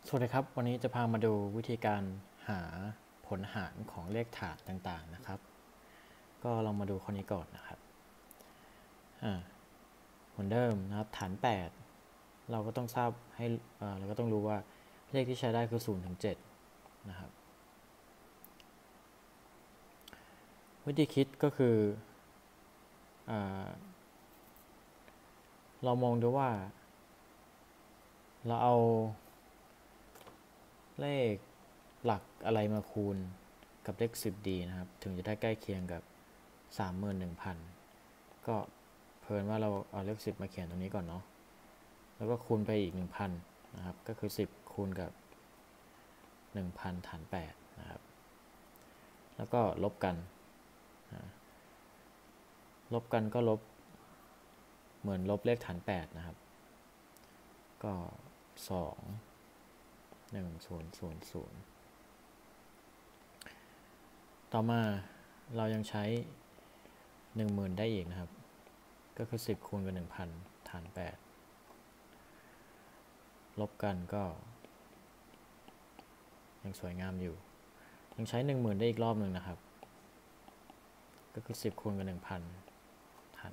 สวัสดีครับวันนี้จะพามาดูวิธีการหาผลหารของเลขฐานต่างๆนะครับก็ลองมาดูคนนี้ก่อนนะครับเหมือนเดิมนะครับฐาน8เราก็ต้องทราบให้เราก็ต้องรู้ว่าเลขที่ใช้ได้คือ0 ถึง 7นะครับวิธีคิดก็คือเรามองดูว่าเราเอาเลขหลักอะไรมาคูณกับเลข10ดีนะครับถึงจะได้ใกล้เคียงกับ 31,000 ก็เพิ่นว่าเราเอาเลข10มาเขียนตรงนี้ก่อนเนาะแล้วก็คูณไปอีก 1,000 นะครับก็คือ10คูณกับ 1,000 ฐาน8นะครับแล้วก็ลบกันก็ลบเหมือนลบเลขฐาน8นะครับก็2 1 0 0 0ต่อมาเรายังใช้ 10,000 ได้อีกนะครับก็คือ10คูณกับ 1,000 ฐาน8ลบกันก็ยังสวยงามอยู่ยังใช้ 10,000 ได้อีกรอบหนึ่งนะครับก็คือ10คูณกับ 1,000 ฐาน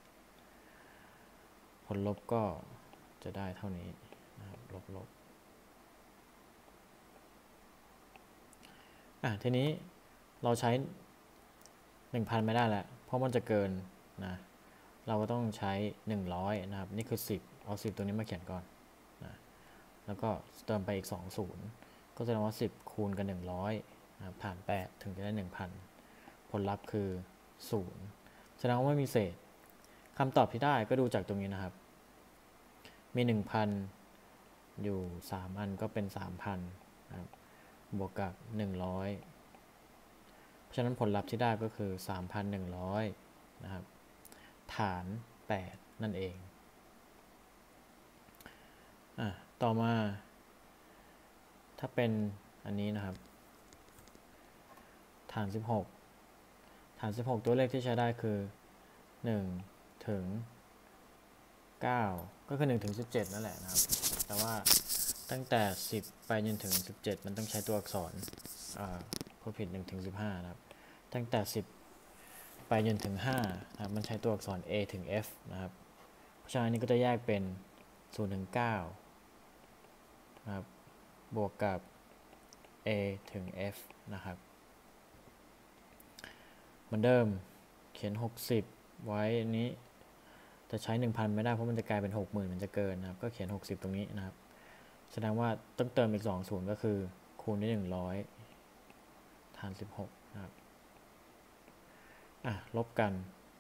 8ผลลบก็จะได้เท่านี้นะครับลบทีนี้เราใช้ 1,000 ไม่ได้แล้วเพราะมันจะเกินนะเราก็ต้องใช้100นะครับนี่คือ10เอา10ตัวนี้มาเขียนก่อนนะแล้วก็เติมไปอีก2 0ก็แสดงว่า10คูณกับ100นะครับฐาน8ถึงจะได้ 1,000 ผลลัพธ์คือ0แสดงว่าไม่มีเศษคำตอบที่ได้ก็ดูจากตรงนี้นะครับมี 1,000 อยู่3อันก็เป็น 3,000 นะครับบวกกับ100เพราะฉะนั้นผลลัพธ์ที่ได้ก็คือ 3,100 นะครับฐาน8นั่นเองต่อมาถ้าเป็นอันนี้นะครับฐาน16ตัวเลขที่ใช้ได้คือ1ถึง9ก็คือ1ถึง17นั่นแหละนะครับแต่ว่าตั้งแต่10ไปจนถึง17มันต้องใช้ตัวอักษรพูดผิด1ถึง15นะครับตั้งแต่10ไปจนถึง5นะครับมันใช้ตัวอักษร A ถึง F นะครับเพราะฉะนั้นนี้ก็จะแยกเป็น0ถึง9นะครับบวกกับ A ถึง F นะครับเหมือนเดิมเขียน60ไว้นี้จะใช้ 1,000 ไม่ได้เพราะมันจะกลายเป็น 60,000 มันจะเกินนะครับก็เขียน60ตรงนี้นะครับแสดงว่าต้องเติมอีก2 0ก็คือคูณด้วย100ฐาน16นะครับลบกัน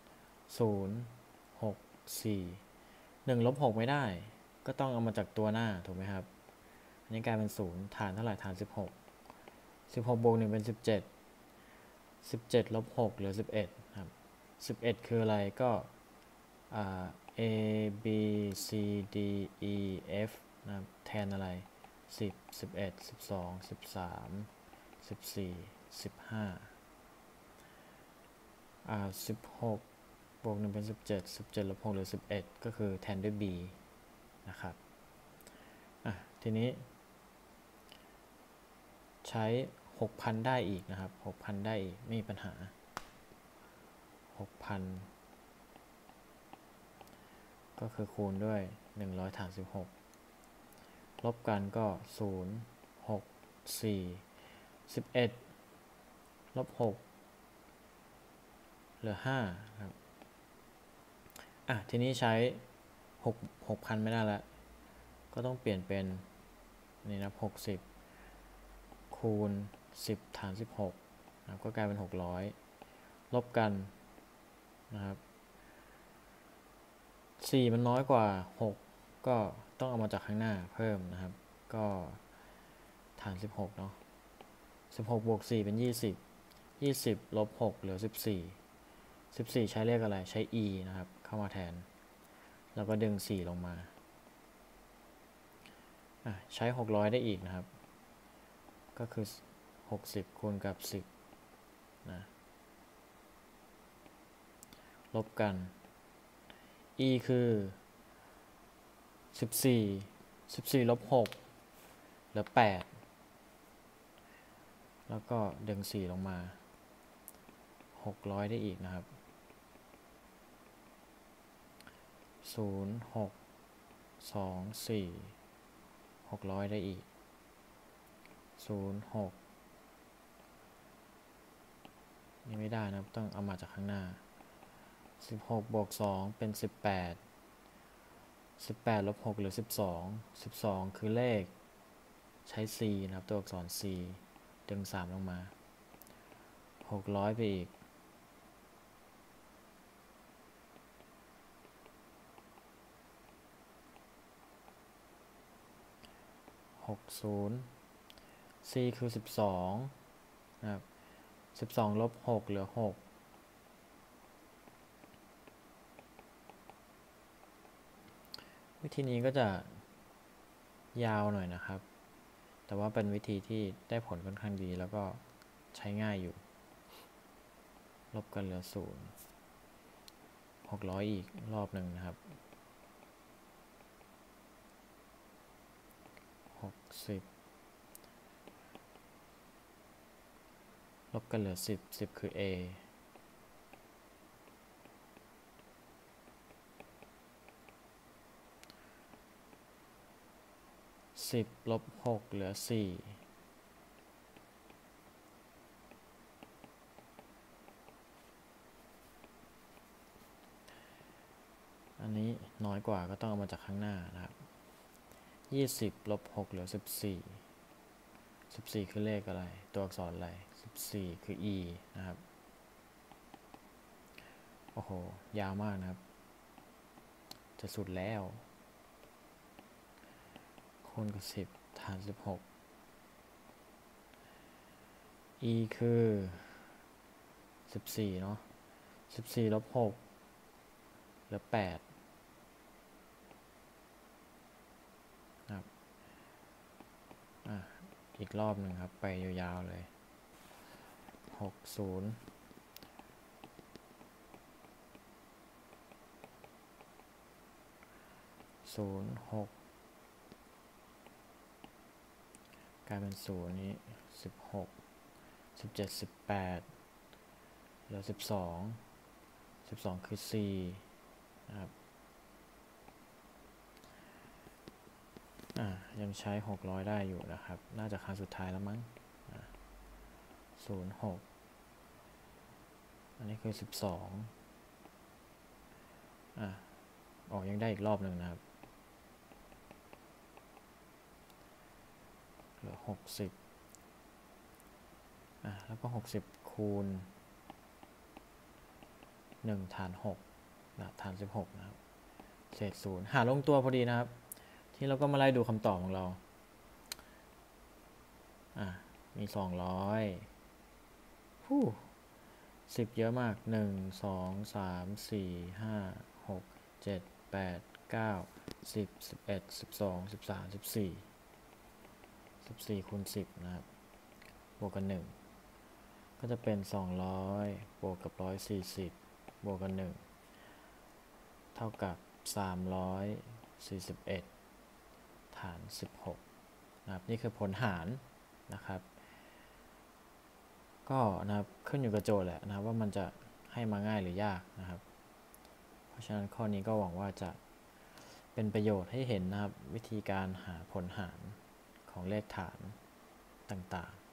0 6 4 1ลบ6ไม่ได้ก็ต้องเอามาจากตัวหน้าถูกไหมครับอันนี้กลายเป็น0ฐานเท่าไหร่ฐาน16บวก1เป็น17ลบ6เหลือ11ครับ11คืออะไรก็A B C D E F นะครับแทนอะไร10 11 12 13 14 1516บวก1เป็น17ลบ6เหลือ11ก็คือแทนด้วย B นะครับทีนี้ใช้ 6,000 ได้อีกนะครับ 6,000 ได้อีกไม่มีปัญหา 6,000 ก็คือคูณด้วย100ฐาน16ลบกันก็0 6 4 11ลบ6เหลือ5ครับทีนี้ใช้6,000 ไม่ได้แล้วก็ต้องเปลี่ยนเป็นนี่นะ60คูณ10ฐาน16นะครับก็กลายเป็น600ลบกันนะครับ4มันน้อยกว่า6ก็ต้องเอามาจากข้างหน้าเพิ่มนะครับก็ฐาน16เนาะ16บวก4เป็น20ลบ6เหลือ14ใช้เลขอะไรใช้ e นะครับเข้ามาแทนแล้วก็ดึง4ลงมาใช้600ได้อีกนะครับก็คือ60คูณกับ10นะลบกัน e คือ14ลบ6 ลือ8แล้วก็ดึง4ลงมา600ได้อีกนะครับ0 6 2 4 600ได้อีก0 6นี่ไม่ได้นะครับต้องเอามาจากข้างหน้า16บวก2เป็น18ลบ6เหลือ12คือเลขใช้ c นะครับตัวอักษร c ดึง3ลงมา600ไปอีก60 c คือ12นะครับ12ลบ6เหลือ6วิธีนี้ก็จะยาวหน่อยนะครับแต่ว่าเป็นวิธีที่ได้ผลค่อนข้างดีแล้วก็ใช้ง่ายอยู่ลบกันเหลือ0 600อีกรอบหนึ่งนะครับ60ลบกันเหลือ10คือ a 10ลบ6เหลือ4อันนี้น้อยกว่าก็ต้องเอามาจากข้างหน้านะครับ20ลบ6เหลือ14คือเลขอะไรตัวอักษรอะไร14คือ e นะครับโอ้โหยาวมากนะครับจะสุดแล้วคูณกับ10ฐาน16 e คือ14เนาะ14ลบ6เหลือ8ครับอีกรอบหนึ่งครับไปยาวๆเลย60 06กลายเป็น0นี้16 17 18เหลือ12คือ c นะครับยังใช้600ได้อยู่นะครับน่าจะครั้งสุดท้ายแล้วมั้ง06อันนี้คือ12ยังได้อีกรอบหนึ่งนะครับเหลือ60แล้วก็60คูณ1ฐาน6นะฐาน16นะครับเศษ0หาลงตัวพอดีนะครับที่เราก็มาไล่ดูคำตอบของเรามี20010เยอะมาก1 2 3 4 5 6 7 8 9 10 11 12 13 14คูณ10นะครับบวกกัน1ก็จะเป็น200บวกกับ140บวกกัน1เท่ากับ341ฐาน16นะครับนี่คือผลหารนะครับก็นะครับขึ้นอยู่กับโจทย์แหละนะครับว่ามันจะให้มาง่ายหรือยากนะครับเพราะฉะนั้นข้อนี้ก็หวังว่าจะเป็นประโยชน์ให้เห็นนะครับวิธีการหาผลหารของเลขฐานต่างๆ